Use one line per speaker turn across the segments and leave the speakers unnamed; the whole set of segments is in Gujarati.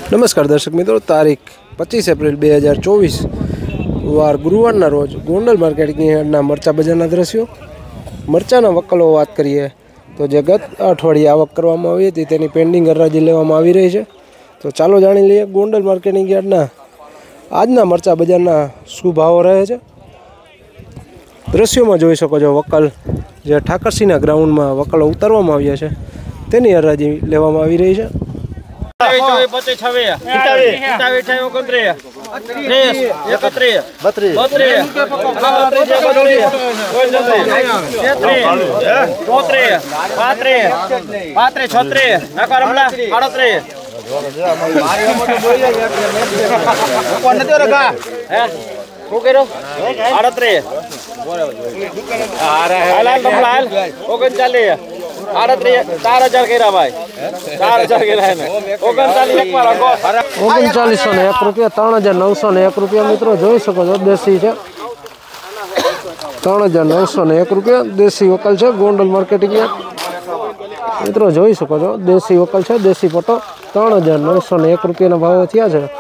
નમસ્કાર દર્શક મિત્રો, તારીખ 25 એપ્રિલ 2024 વાર ગુરુવારના રોજ ગોંડલ માર્કેટની યાર્ડના મરચા બજારના દ્રશ્યો. મરચાના વકલો વાત કરીએ તો જે ગત અઠવાડિયે આવક કરવામાં આવી હતી તેની પેન્ડિંગ હરાજી લેવામાં આવી રહી છે. તો ચાલો જાણી લઈએ ગોંડલ માર્કેટિંગ યાર્ડના આજના મરચા બજારના શું ભાવો રહે છે. દ્રશ્યોમાં જોઈ શકો છો વકલ જે ઠાકરસિંહના ગ્રાઉન્ડમાં વકલો ઉતારવામાં આવ્યા છે તેની હરાજી લેવામાં આવી રહી છે. 3901 રૂપિયા, 3901 રૂપિયા. મિત્રો જોઈ શકો છો દેશી છે. 3901 રૂપિયા દેશી વકલ છે ગોંડલ માર્કેટિંગ યાર્ડ. મિત્રો જોઈ શકો છો દેશી વકલ છે, દેશી પટો 3901 રૂપિયાના ભાવો થયા છે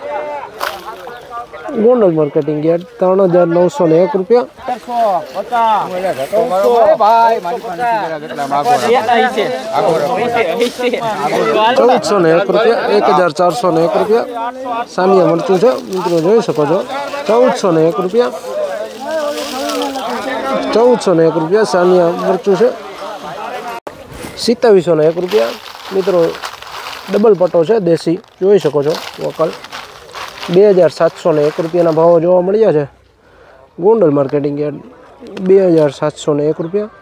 ગોંડલ માર્કેટિંગ યાર્ડ. 3901 રૂપિયા. 1401 રૂપિયા, 1401 રૂપિયા સાનિયા મરચું છે. મિત્રો જોઈ શકો છો 1401 રૂપિયા, 1401 રૂપિયા સાનિયા મરચું છે. 2701 રૂપિયા. મિત્રો ડબલ પટ્ટો છે દેશી, જોઈ શકો છો વકલ. 2701 રૂપિયાના ભાવો જોવા મળ્યા છે ગોંડલ માર્કેટિંગ યાર્ડ. 2701 રૂપિયા.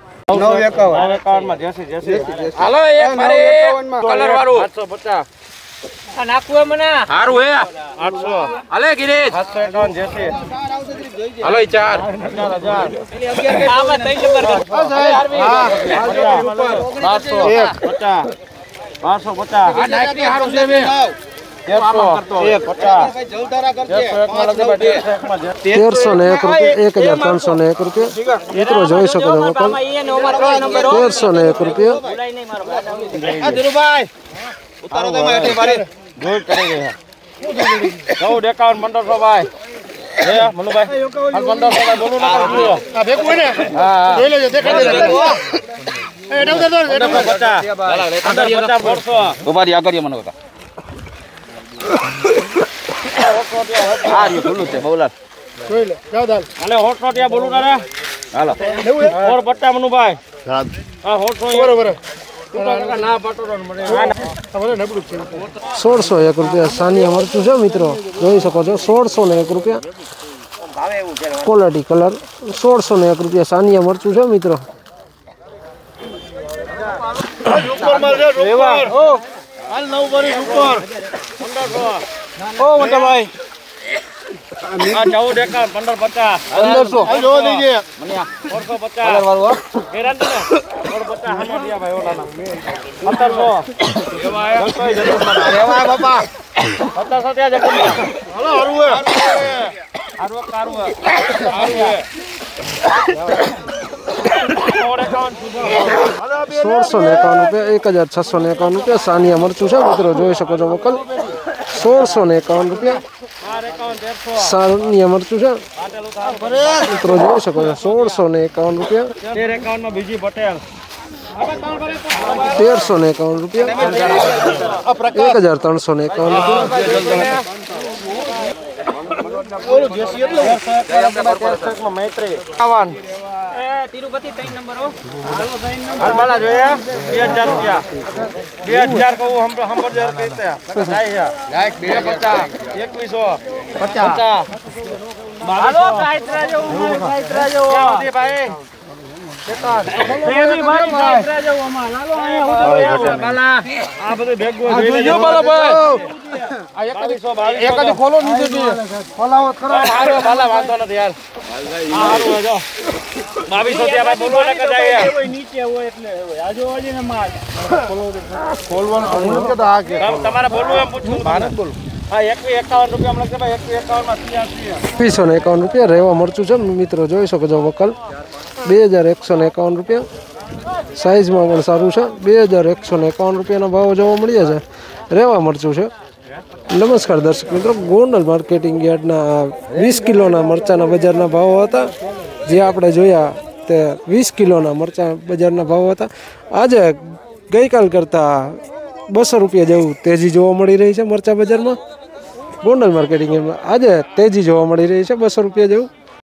1301 રૂપિયા. મિત્રો જોઈ શકો છો વકલ 1301 રૂપિયા. 1601 રૂપિયા સાનિયા મરચું છે. મિત્રો જોઈ શકો છો 1601 રૂપિયા ક્વોલિટી કલર. 1601 રૂપિયા સાનિયા મરચું છે. મિત્રો ₹1651 સાનિયા મરચું છે. મિત્રો જોઈ શકો છો વકલ 1651 રૂપિયા સાનિયા મરચું છે. મિત્રો જોઈ શકો છો 1651 રૂપિયા. 1351 રૂપિયા. 1351 રૂપિયા.
તિરુપતિ 3 નંબર હો હાલવાલા જોયા 2000 રૂપિયા 2000 કહું હમ જર કહેते हैं लाइक 2150 હાલો કાઈત રાજો ભાઈ ખોલો નીચે તમારે બોલવું એમ પૂછવું.
2151 રૂપિયા રેવા મરચું છે. મિત્રો જોઈ શકો છો વકલ 2151 રૂપિયા. સાઇઝમાં પણ સારું છે. 2151 રૂપિયાના ભાવ જોવા મળ્યા છે. રેવા મરચું છે. નમસ્કાર દર્શક મિત્રો, ગોંડલ માર્કેટિંગ યાર્ડના 20 કિલોના મરચાના બજારના ભાવો હતા જે આપણે જોયા તે 20 કિલોના મરચા બજારના ભાવો હતા. આજે ગઈકાલ કરતાં 200 રૂપિયા જેવું તેજી જોવા મળી રહી છે મરચા બજારમાં. ગોંડલ માર્કેટિંગ યાર્ડમાં આજે તેજી જોવા મળી રહી છે 200 રૂપિયા જેવું.